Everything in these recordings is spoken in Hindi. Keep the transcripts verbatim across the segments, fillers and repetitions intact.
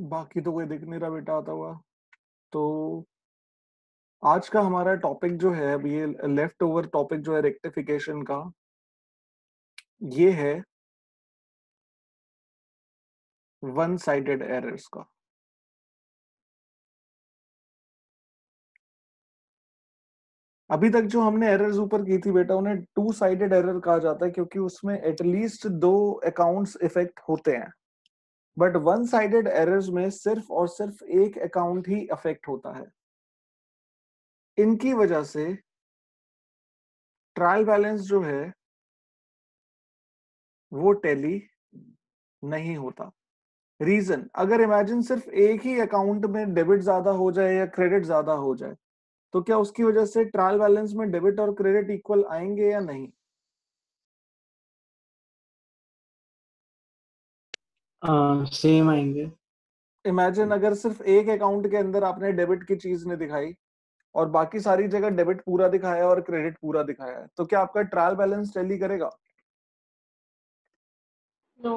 बाकी तो कोई दिख नहीं रहा बेटा आता हुआ। तो आज का हमारा टॉपिक जो है, अब ये लेफ्ट ओवर टॉपिक जो है रेक्टिफिकेशन का, ये है वन साइडेड एरर्स का। अभी तक जो हमने एरर्स ऊपर की थी बेटा, उन्हें टू साइडेड एरर कहा जाता है, क्योंकि उसमें एटलीस्ट दो अकाउंट्स इफेक्ट होते हैं। बट वन साइडेड एरर्स में सिर्फ और सिर्फ एक अकाउंट ही अफेक्ट होता है। इनकी वजह से ट्रायल बैलेंस जो है वो टैली नहीं होता। रीजन, अगर इमेजिन सिर्फ एक ही अकाउंट में डेबिट ज्यादा हो जाए या क्रेडिट ज्यादा हो जाए, तो क्या उसकी वजह से ट्रायल बैलेंस में डेबिट और क्रेडिट इक्वल आएंगे या नहीं? सेम आएंगे। इमेजिन अगर सिर्फ एक अकाउंट के अंदर आपने डेबिट की चीज नहीं दिखाई और बाकी सारी जगह डेबिट पूरा दिखाया और क्रेडिट पूरा दिखाया है, तो क्या आपका ट्रायल बैलेंस टैली करेगा? नो।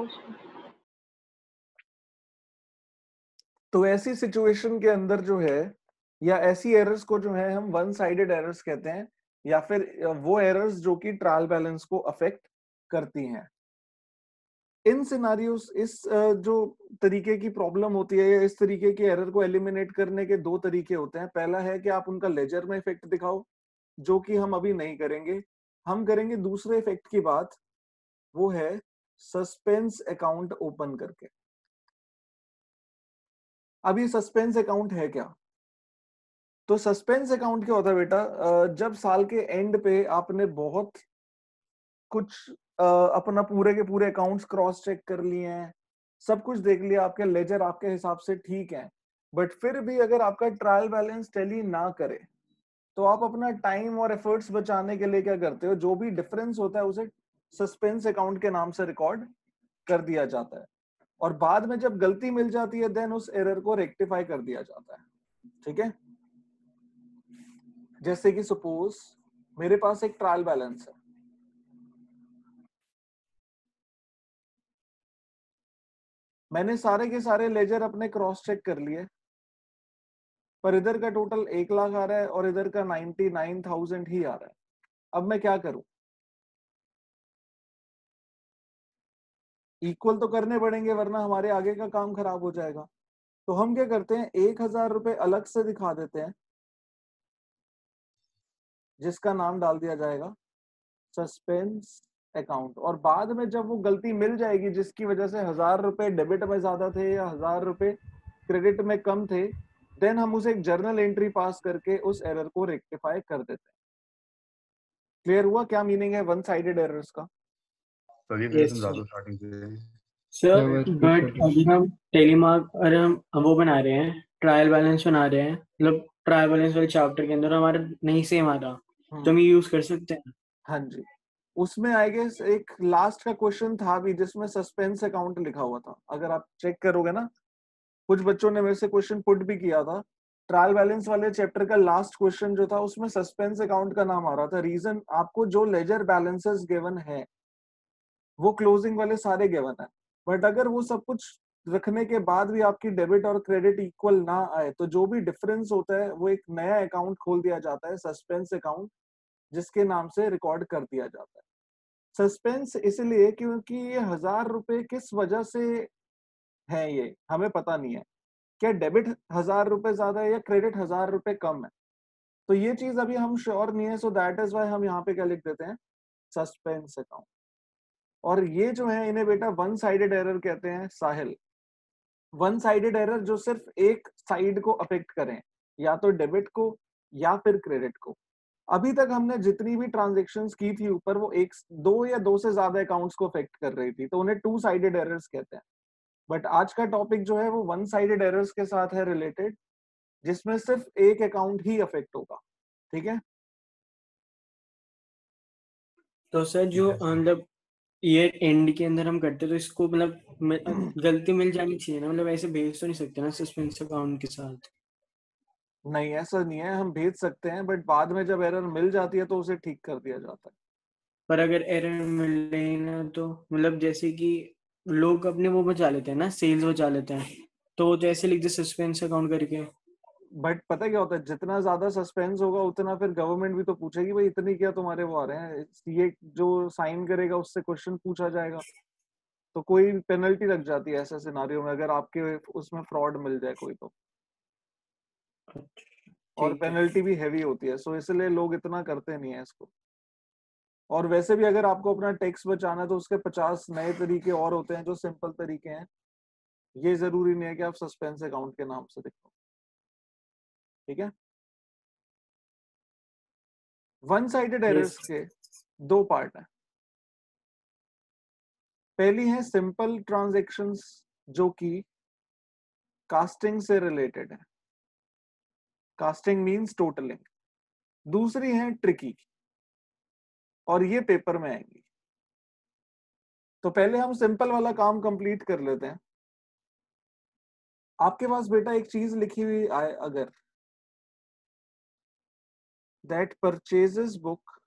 तो ऐसी सिचुएशन के अंदर जो है, या ऐसी एरर्स को जो है हम वन साइडेड एरर्स कहते हैं, या फिर वो एरर्स जो कि ट्रायल बैलेंस को अफेक्ट करती हैं। इन सिनारियोस, इस जो तरीके की प्रॉब्लम होती है, इस तरीके की एरर को एलिमिनेट करने के दो तरीके होते हैं। पहला है कि आप उनका लेजर में इफेक्ट दिखाओ, जो कि हम अभी नहीं करेंगे। हम करेंगे दूसरे इफेक्ट की बात, वो है सस्पेंस अकाउंट ओपन करके। अब ये सस्पेंस अकाउंट है क्या? तो सस्पेंस अकाउंट क्या होता है बेटा? जब साल के एंड पे आपने बहुत कुछ अपना पूरे के पूरे अकाउंट्स क्रॉस चेक कर लिए हैं, सब कुछ देख लिया, आपके लेजर आपके हिसाब से ठीक है, बट फिर भी अगर आपका ट्रायल बैलेंस टैली ना करे, तो आप अपना टाइम और एफर्ट्स बचाने के लिए क्या करते हो? जो भी डिफरेंस होता है उसे सस्पेंस अकाउंट के नाम से रिकॉर्ड कर दिया जाता है, और बाद में जब गलती मिल जाती है, देन उस एरर को रेक्टिफाई कर दिया जाता है। ठीक है? जैसे कि सपोज मेरे पास एक ट्रायल बैलेंस है, मैंने सारे के सारे लेजर अपने क्रॉस चेक कर लिए, पर इधर का टोटल एक लाख आ रहा है और इधर का नाइन्टी नाइन थाउजेंड ही आ रहा है। अब मैं क्या करूं? इक्वल तो करने पड़ेंगे, वरना हमारे आगे का काम खराब हो जाएगा। तो हम क्या करते हैं, एक हजार रुपए अलग से दिखा देते हैं, जिसका नाम डाल दिया जाएगा सस्पेंस अकाउंट। और बाद में जब वो गलती मिल जाएगी, जिसकी वजह से हजार रुपए डेबिट में ज्यादा थे या हजार रुपए क्रेडिट में कम थे, देन हम उसे एक जर्नल एंट्री पास करके उस एरर को रेक्टिफाई कर देते हैं। क्लियर हुआ क्या मीनिंग है वन साइडेड एरर्स का? सर ये मुझे समझा दो स्टार्टिंग से। सर बट अभी हम टेलीमार्क, अरे हम हम वो बना रहे हैं, ट्रायल बैलेंस बना रहे हैं, मतलब ट्रायल बैलेंस वाले चैप्टर के अंदर हमारा नहीं सेम आ रहा, तो हम ये यूज कर सकते हैं। हाँ जी, उसमें आई गेस एक लास्ट का क्वेश्चन था भी जिसमें सस्पेंस अकाउंट लिखा हुआ था। अगर आप चेक करोगे ना, कुछ बच्चों ने मेरे से क्वेश्चन पुट भी किया था, ट्रायल बैलेंस वाले चैप्टर का लास्ट क्वेश्चन जो था उसमें सस्पेंस अकाउंट का नाम आ रहा था। रीजन, आपको जो लेजर बैलेंसेस गिवन है वो क्लोजिंग वाले सारे गिवन है, बट अगर वो सब कुछ रखने के बाद भी आपकी डेबिट और क्रेडिट इक्वल ना आए, तो जो भी डिफरेंस होता है वो एक नया अकाउंट खोल दिया जाता है, सस्पेंस अकाउंट, जिसके नाम से रिकॉर्ड कर दिया जाता है। सस्पेंस इसलिए क्योंकि ये हजार रुपए किस वजह से है, ये हमें पता नहीं है। क्या डेबिट हजार रुपए ज्यादा है या क्रेडिट हजार रुपए कम है, तो ये चीज अभी हम श्योर नहीं है। सो दैट इज वाई हम यहाँ पे क्या लिख देते हैं, सस्पेंस अकाउंट। और ये जो है, इन्हें बेटा वन साइडेड एरर कहते हैं, साहिल। वन साइडेड एरर जो सिर्फ एक साइड को अफेक्ट करें, या तो डेबिट को या फिर क्रेडिट को। अभी तक हमने जितनी भी ट्रांजेक्शन्स की थी ऊपर, वो एक दो या दो से ज्यादा अकाउंट्स को अफेक्ट कर रही थी, तो उन्हें टू साइडेड एरर्स कहते हैं। बट आज का टॉपिक जो है वो वन साइडेड एरर्स के साथ है रिलेटेड, जिसमें सिर्फ एक अकाउंट ही अफेक्ट होगा। ठीक है? तो सर जो मतलब ये एंड के अंदर हम करते, तो इसको मतलब गलती मिल जानी चाहिए ना, मतलब ऐसे भेज तो नहीं सकते ना सस्पेंस अकाउंट के साथ? नहीं, ऐसा नहीं है, हम भेज सकते हैं, बट बाद में जब एरर मिल जाती है तो उसे ठीक कर दिया जाता है। पर अगर एरर मिले ना, तो मतलब जैसे कि लोग अपने वो बचा लेते हैं ना, सेल्स बचा लेते हैं, तो जैसे लिख दे सस्पेंस अकाउंट करके। बट पता क्या होता है, जितना ज्यादा सस्पेंस होगा उतना फिर गवर्नमेंट भी तो पूछेगी भाई इतनी क्या तुम्हारे वो आ रहे हैं, ये जो साइन करेगा उससे क्वेश्चन पूछा जाएगा, तो कोई पेनल्टी लग जाती है ऐसे सिनारियो में अगर आपके उसमें फ्रॉड मिल जाए कोई तो, और ठीक है। पेनल्टी भी हैवी होती है, सो इसलिए लोग इतना करते नहीं है इसको। और वैसे भी अगर आपको अपना टैक्स बचाना है तो उसके पचास नए तरीके और होते हैं जो सिंपल तरीके हैं, ये जरूरी नहीं है कि आप सस्पेंस अकाउंट के नाम से देखो। ठीक है, वन साइडेड एरर्स यस। के दो पार्ट हैं। पहली है सिंपल ट्रांजैक्शंस जो कि कास्टिंग से रिलेटेड है, कास्टिंग मींस टोटलिंग। दूसरी है ट्रिकी, और ये पेपर में आएंगी। तो पहले हम सिंपल वाला काम कंप्लीट कर लेते हैं। आपके पास बेटा एक चीज लिखी हुई आए अगर, that purchases book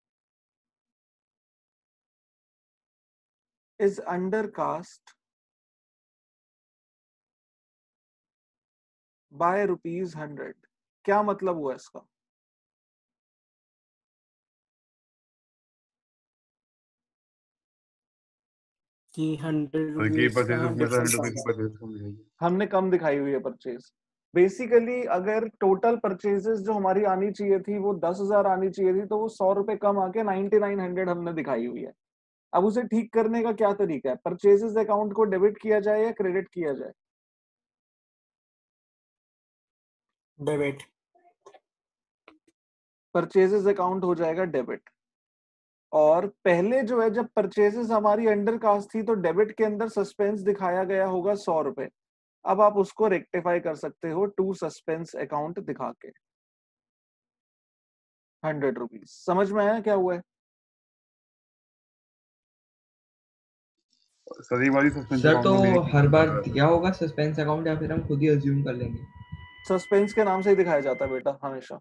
is undercast by rupees hundred, क्या मतलब हुआ इसका? कि हंड्रेड और ये रुपीज परचेज का में तो हंड्रेड रुपीज की डिफरेंस। परचेज को मिलेगी। हमने कम दिखाई हुई है परचेज। बेसिकली अगर टोटल परचेजेस जो हमारी आनी चाहिए थी वो दस हजार आनी चाहिए थी, तो वो सौ रुपए कम आके नाइनटी नाइन हंड्रेड हमने दिखाई हुई है। अब उसे ठीक करने का क्या तरीका है? परचेजेस अकाउंट को डेबिट किया जाए या क्रेडिट किया जाए? डेबिट। परचेजेस अकाउंट हो जाएगा डेबिट। और पहले जो है जब परचेजेस हमारी अंडर कास्ट थी तो डेबिट के अंदर सस्पेंस दिखाया गया होगा सौ रुपए। अब आप उसको रेक्टिफाई कर सकते हो टू सस्पेंस अकाउंट दिखा के हंड्रेड रुपीज। समझ में आया क्या हुआ है? सर ये वाली सस्पेंस सर अकाउंट तो में भी एक हर चीज बार बता रहा दिया होगा सस्पेंस अकाउंट या फिर हम खुद ही अज्यूम कर लेंगे? सस्पेंस के नाम से ही दिखाया जाता है बेटा हमेशा।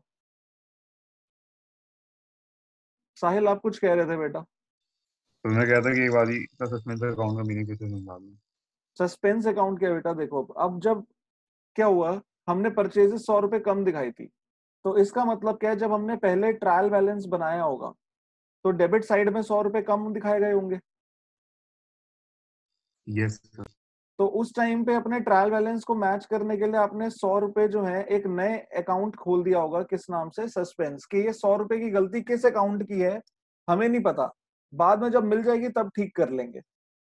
साहिल आप कुछ कह रहे थे बेटा? तो मैं कहता कि ये वाली का सस्पेंस अकाउंट का मीनिंग कैसे समझा दूं। सस्पेंस अकाउंट क्या बेटा, देखो अब जब क्या हुआ, हमने परचेजेस सौ रुपए कम दिखाई थी, तो इसका मतलब क्या है, जब हमने पहले ट्रायल बैलेंस बनाया होगा तो डेबिट साइड में सौ रुपए कम दिखाए गए होंगे। Yes sir. तो उस टाइम पे अपने ट्रायल बैलेंस को मैच करने के लिए आपने सौ रुपए जो है एक नए अकाउंट खोल दिया होगा, किस नाम से? सस्पेंस। कि ये सौ रुपए की गलती किस अकाउंट की है हमें नहीं पता, बाद में जब मिल जाएगी तब ठीक कर लेंगे।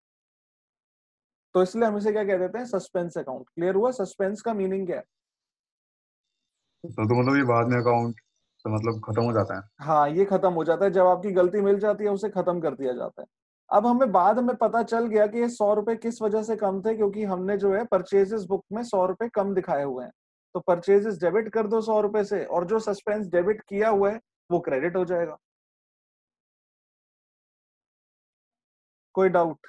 तो इसलिए हम इसे क्या कह देते हैं? Suspense account. क्लियर हुआ सस्पेंस का मीनिंग क्या है? तो, तो मतलब ये बाद में अकाउंट तो मतलब खत्म हो जाता है। हाँ, ये खत्म हो जाता है जब आपकी गलती मिल जाती है, उसे खत्म कर दिया जाता है। अब हमें बाद में पता चल गया कि ये सौ रुपए किस वजह से कम थे, क्योंकि हमने जो है परचेजेस बुक में सौ रुपए कम दिखाए हुए हैं। तो परचेजेस डेबिट कर दो सौ रुपए से, और जो सस्पेंस डेबिट किया हुआ है वो क्रेडिट हो जाएगा। कोई डाउट?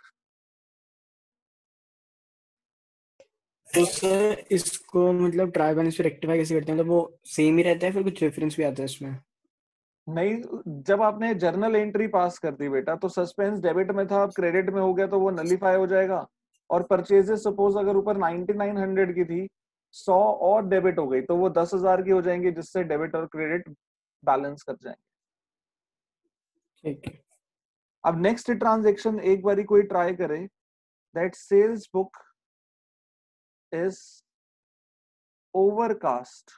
तो सर इसको मतलब ट्रायल बैलेंस पे रेक्टिफाई कैसे करते हैं? मतलब वो सेम ही रहता है फिर कुछ डिफरेंस भी आता है इसमें? नहीं, जब आपने जर्नल एंट्री पास कर दी बेटा तो सस्पेंस डेबिट में था, अब क्रेडिट में हो गया तो वो नलीफाई हो जाएगा। और परचेजेस सपोज अगर ऊपर नाइनटी नाइन हंड्रेड की थी, सौ और डेबिट हो गई तो वो दस हजार की हो जाएंगी, जिससे डेबिट और क्रेडिट बैलेंस कर जाएंगे। ठीक है। अब नेक्स्ट ट्रांजेक्शन एक बारी कोई ट्राई करे, that sales book is overcast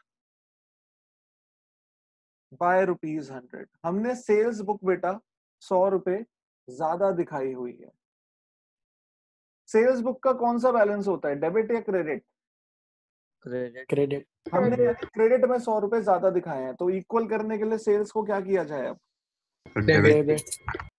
by rupees hundred. हमने सेल्स बुक बेटा सौ रुपए ज्यादा दिखाई हुई है। सेल्स बुक का कौन सा बैलेंस होता है, डेबिट या क्रेडिट? क्रेडिट। क्रेडिट। हमने क्रेडिट में सौ रुपए ज्यादा दिखाए हैं, तो इक्वल करने के लिए सेल्स को क्या किया जाए? अब डेबिट। डेबिट।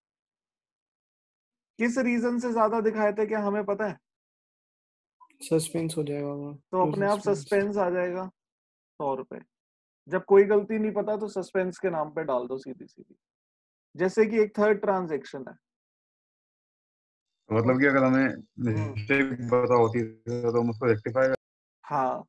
किस रीजन से ज्यादा दिखाए थे क्या हमें पता है? सस्पेंस हो जाएगा वो। तो अपने आप सस्पेंस आ जाएगा सौ रुपए। जब कोई गलती नहीं पता तो सस्पेंस के नाम पे डाल दो सीधी सीधी। जैसे कि एक थर्ड ट्रांजेक्शन है, तो मतलब कि अगर हमें हम्म, मिस्टेक पता होती है तो हम उसको रेक्टिफाई। हाँ,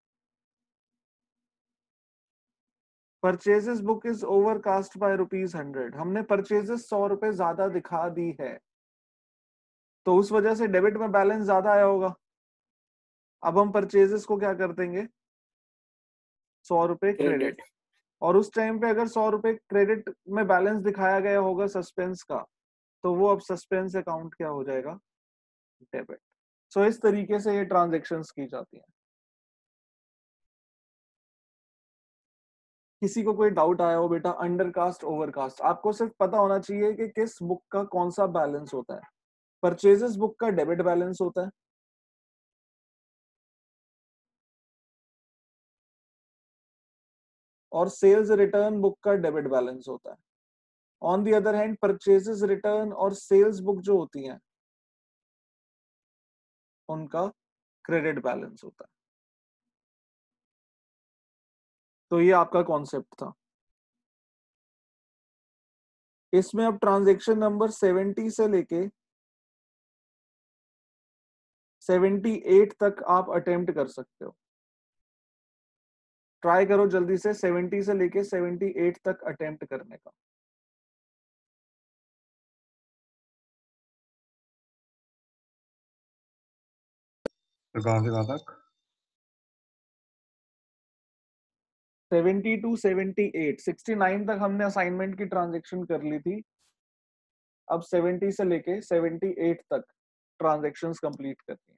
purchases book is overcast by rupees hundred. हमने परचेजेस सौ रुपए ज्यादा दिखा दी है, तो उस वजह से डेबिट में बैलेंस ज्यादा आया होगा। अब हम परचेजेस को क्या कर देंगे, सौ रुपए क्रेडिट, और उस टाइम पे अगर सौ रुपए क्रेडिट में बैलेंस दिखाया गया होगा सस्पेंस का, तो वो अब सस्पेंस अकाउंट क्या हो जाएगा, डेबिट। सो इस तरीके से ये ट्रांजेक्शन्स की जाती हैं। किसी को कोई डाउट आया हो बेटा, अंडरकास्ट ओवरकास्ट, आपको सिर्फ पता होना चाहिए कि किस बुक का कौन सा बैलेंस होता है। परचेजेस बुक का डेबिट बैलेंस होता है, और सेल्स रिटर्न बुक का डेबिट बैलेंस होता है। On the other hand purchases return और सेल्स बुक जो होती हैं उनका क्रेडिट बैलेंस होता है। तो ये आपका कॉन्सेप्ट था। इसमें अब ट्रांजैक्शन नंबर सेवेंटी से लेके सेवेंटी एट तक आप अटेम्प्ट कर सकते हो। ट्राई करो जल्दी से सेवेंटी से लेके सेवेंटी एट तक अटेम्प्ट करने का। तो कहाँ से कहाँ तक? Seventy two seventy eight, sixty nine तक हमने असाइनमेंट की ट्रांजैक्शन कर ली थी। अब सेवेंटी से लेके सेवेंटी एट तक ट्रांजैक्शंस कंप्लीट करनी है।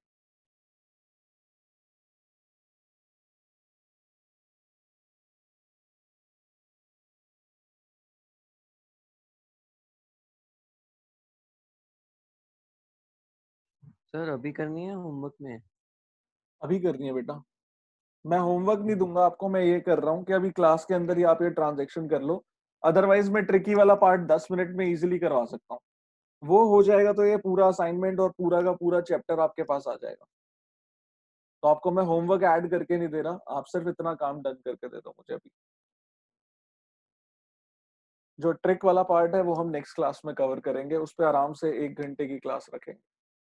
सर अभी करनी है होमवर्क में? अभी करनी है बेटा, मैं होमवर्क नहीं दूंगा आपको, मैं ये कर रहा हूँ कि अभी क्लास के अंदर ही आप ये ट्रांजैक्शन कर लो। अदरवाइज मैं ट्रिकी वाला पार्ट दस मिनट में इजीली करवा सकता हूँ। वो हो जाएगा तो ये पूरा असाइनमेंट और पूरा का पूरा चैप्टर आपके पास आ जाएगा। तो आपको मैं होमवर्क ऐड करके नहीं दे रहा, आप सिर्फ इतना काम डन करके दे दो मुझे अभी। जो ट्रिक वाला पार्ट है वो हम नेक्स्ट क्लास में कवर करेंगे, उस पर आराम से एक घंटे की क्लास रखेंगे।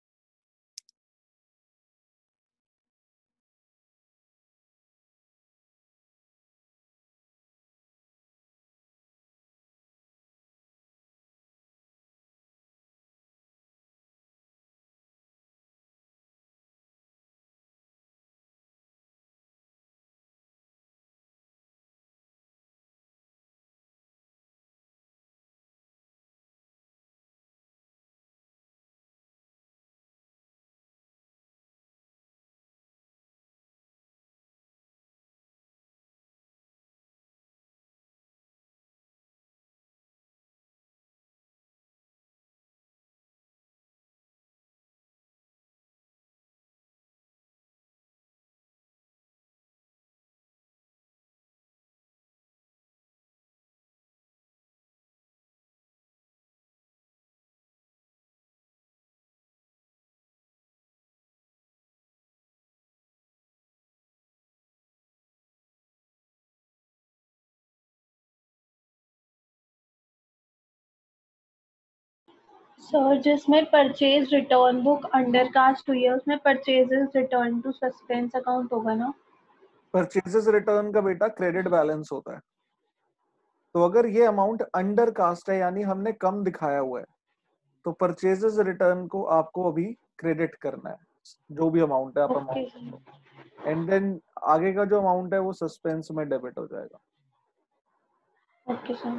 सर जिसमें परचेज रिटर्न बुक अंडरकास्ट हुई है उसमें purchases return to suspense account होगा ना? परचेजेस रिटर्न का बेटा क्रेडिट बैलेंस होता है। तो अगर ये अमाउंट अंडर कास्ट है यानी हमने कम दिखाया हुआ है, तो परचेजेस रिटर्न को आपको अभी क्रेडिट करना है, जो भी अमाउंट है आप ओके अमाउंट, एंड देन आगे का जो अमाउंट है वो सस्पेंस में डेबिट हो जाएगा। Okay sir.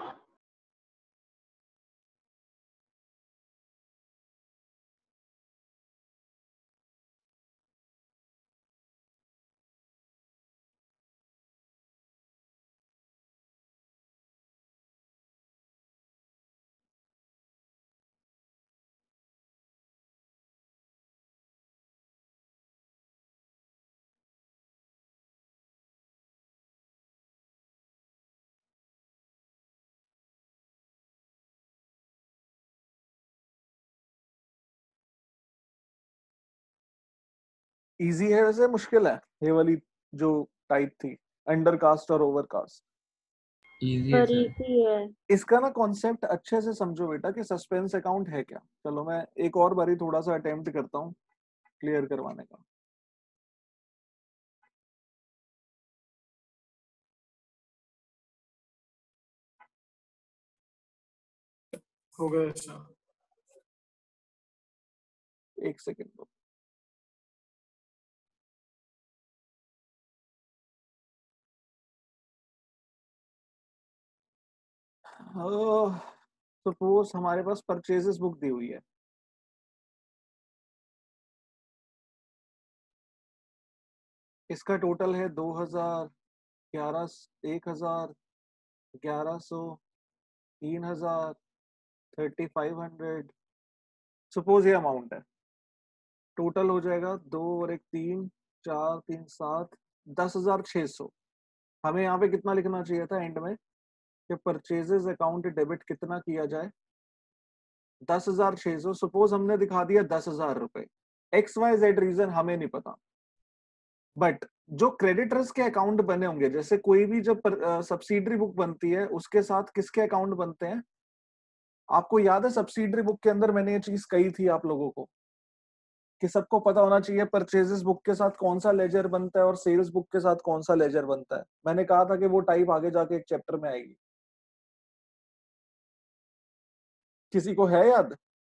इजी है वैसे, मुश्किल है ये वाली जो टाइप थी, अंडर कास्ट और ओवर कास्ट? इजी है सर सर। इजी है। इसका ना कॉन्सेप्ट अच्छे से समझो बेटा कि सस्पेंस अकाउंट है क्या। चलो मैं एक और बारी थोड़ा सा अटेम्प्ट करता हूँ क्लियर करवाने का। हो गया अच्छा। एक सेकेंड। सपोज हमारे पास परचेजेस बुक दी हुई है, इसका टोटल है दो हजार, ग्यारह, एक हजार, ग्यारह सौ, तीन हजार, थर्टी फाइव हंड्रेड, सपोज ये अमाउंट है। टोटल हो जाएगा दो और एक तीन, चार तीन सात, दस हजार छह सौ। हमें यहाँ पे कितना लिखना चाहिए था एंड में कि परचेजेस अकाउंट डेबिट कितना किया जाए, दस हजार छह सौ। सपोज हमने दिखा दिया दस हजार रुपए, एक्स वाई जेड रीजन हमें नहीं पता, बट जो क्रेडिटर्स के अकाउंट बने होंगे, जैसे कोई भी जब सब्सिडरी बुक बनती है उसके साथ किसके अकाउंट बनते हैं, आपको याद है सब्सिडरी बुक के अंदर मैंने ये चीज कही थी आप लोगों को कि सबको पता होना चाहिए परचेजेस बुक के साथ कौन सा लेजर बनता है और सेल्स बुक के साथ कौन सा लेजर बनता है। मैंने कहा था कि वो टाइप आगे जाके एक चैप्टर में आएगी। किसी को है याद?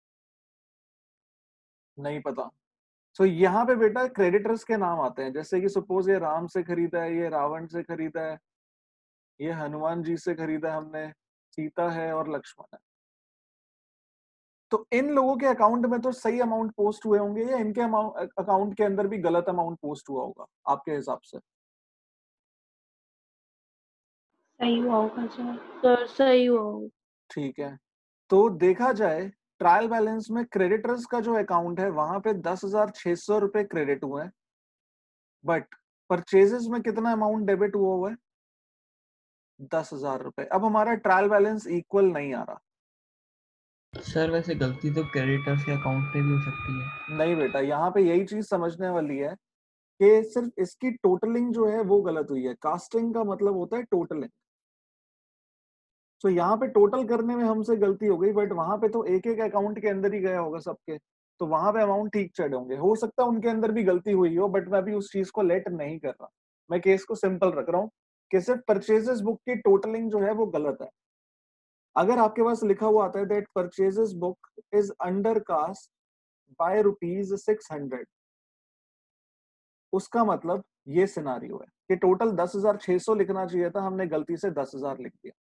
नहीं पता। सो so, यहाँ पे बेटा क्रेडिटर्स के नाम आते हैं, जैसे कि सपोज ये राम से खरीदा है, ये रावण से खरीदा है, ये हनुमान जी से खरीदा है हमने, सीता है और लक्ष्मण है। तो इन लोगों के अकाउंट में तो सही अमाउंट पोस्ट हुए होंगे या इनके अकाउंट के अंदर भी गलत अमाउंट पोस्ट हुआ होगा आपके हिसाब से? सही हुआ होगा सर। सर सही हुआ होगा। ठीक है, तो देखा जाए ट्रायल बैलेंस में क्रेडिटर्स का जो अकाउंट है वहां पे दस हजार छह सौ रुपए क्रेडिट हुए हैं, बट परचेजेस में कितना अमाउंट डेबिट हुआ हुआ है? दस हजार रुपए। अब हमारा ट्रायल बैलेंस इक्वल नहीं आ रहा। सर वैसे गलती तो क्रेडिटर्स के अकाउंट पे भी हो सकती है। नहीं बेटा, यहाँ पे यही चीज समझने वाली है कि सिर्फ इसकी टोटलिंग जो है वो गलत हुई है। कास्टिंग का मतलब होता है टोटलिंग। तो यहाँ पे टोटल करने में हमसे गलती हो गई, बट वहां पे तो एक एक अकाउंट के अंदर ही गया होगा सबके, तो वहां पे अमाउंट ठीक चढ़े होंगे। हो सकता है उनके अंदर भी गलती हुई हो, बट मैं अभी उस चीज को लेट नहीं कर रहा। मैं केस को सिंपल रख रहा हूँ कि सिर्फ परचेजेस बुक की टोटलिंग जो है वो गलत है। अगर आपके पास लिखा हुआ आता है that purchases book is undercast by rupees six hundred, उसका मतलब ये सिनारियो है कि टोटल दस हजार छह सौ लिखना चाहिए था, हमने गलती से दस हजार लिख दिया।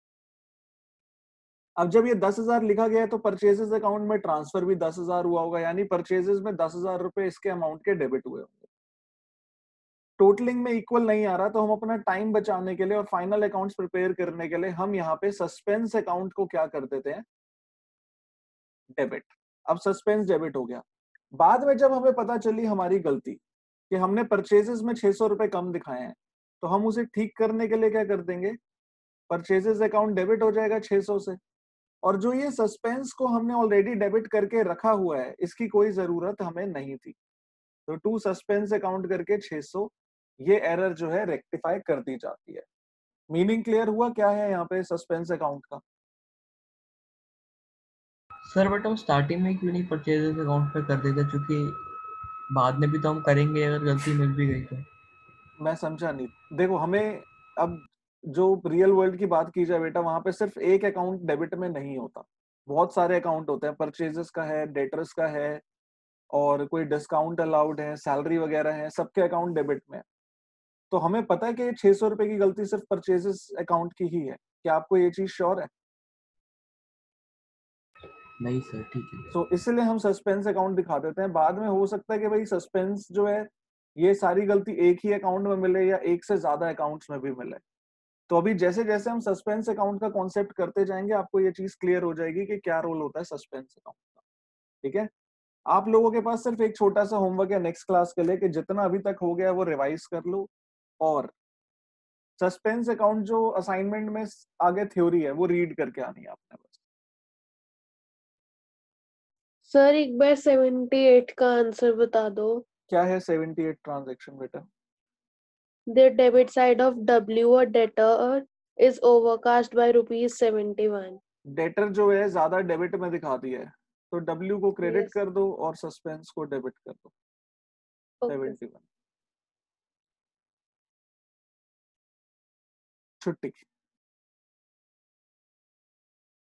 अब जब ये दस हजार लिखा गया है तो परचेजेस अकाउंट में ट्रांसफर भी दस हजार हुआ होगा, यानी परचेजेस में दस हजार रुपए इसके अमाउंट के डेबिट हुए होंगे। टोटलिंग में इक्वल नहीं आ रहा, तो हम अपना टाइम बचाने के लिए और फाइनल अकाउंट्स प्रिपेयर करने के लिए हम यहाँ पे सस्पेंस अकाउंट को क्या कर देते हैं? डेबिट। अब सस्पेंस डेबिट हो गया। बाद में जब हमें पता चली हमारी गलती कि हमने परचेजेस में छह सौ रुपए कम दिखाए हैं, तो हम उसे ठीक करने के लिए क्या कर देंगे? परचेजेस अकाउंट डेबिट हो जाएगा छह सौ से, और जो ये सस्पेंस को हमने ऑलरेडी डेबिट करके रखा हुआ है इसकी कोई जरूरत हमें नहीं थी, तो टू सस्पेंस अकाउंट करके छह सौ ये एरर जो है रेक्टिफाई कर दी जाती है। मीनिंग क्लियर हुआ क्या है यहाँ पे सस्पेंस अकाउंट का? सर बट हम स्टार्टिंग में क्यों नहीं परचेजेस अकाउंट पे कर देते, क्योंकि बाद में भी तो हम करेंगे अगर गलती मिल भी गई तो। मैं समझा नहीं। देखो, हमें अब जो रियल वर्ल्ड की बात की जाए बेटा, वहां पे सिर्फ एक अकाउंट डेबिट में नहीं होता, बहुत सारे अकाउंट होते हैं। परचेजेस का है, डेटर्स का है, और कोई डिस्काउंट अलाउड है, सैलरी वगैरह है, सबके अकाउंट डेबिट में है। तो हमें पता है कि छह सौ रुपए की गलती सिर्फ परचेजेस अकाउंट की ही है। क्या आपको ये चीज श्योर है? नहीं सर ठीक है। तो so, इसलिए हम सस्पेंस अकाउंट दिखा देते हैं। बाद में हो सकता है कि भाई सस्पेंस जो है ये सारी गलती एक ही अकाउंट में मिले या एक से ज्यादा अकाउंट्स में भी मिले। तो अभी जैसे जैसे हम सस्पेंस अकाउंट का कॉन्सेप्ट करते जाएंगे आपको ये चीज क्लियर हो जाएगी कि क्या रोल होता है सस्पेंस अकाउंट का। ठीक है, आप लोगों के पास सिर्फ एक छोटा सा होमवर्क है नेक्स्ट क्लास के लिए कि जितना अभी तक हो गया वो रिवाइज कर लो, और सस्पेंस अकाउंट जो असाइनमेंट में आगे थ्योरी है वो रीड करके आनी है आपने बस। सर एक बार अठहत्तर का आंसर बता दो। क्या है अठहत्तर ट्रांजैक्शन बेटा? The debit side of W or debtor is overcast by rupees seventy-one. Debtor जो है ज्यादा डेबिट में दिखा दिया है, तो डब्ल्यू को क्रेडिट Yes. कर दो और सस्पेंस को डेबिट कर दो। Okay. इकहत्तर। छुट्टी।